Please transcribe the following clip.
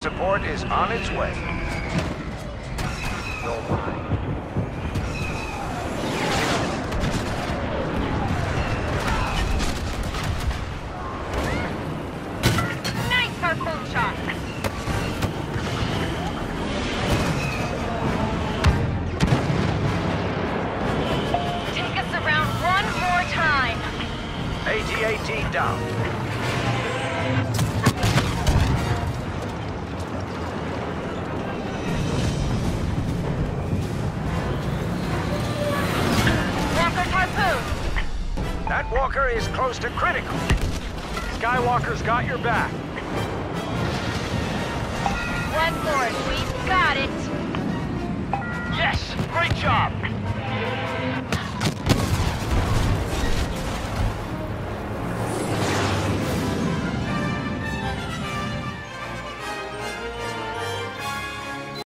Support is on its way. Nice harpoon shot! Take us around one more time! AT-AT down. Walker's harpoon! That walker is close to critical. Skywalker's got your back. One more, we've got it! Yes! Great job!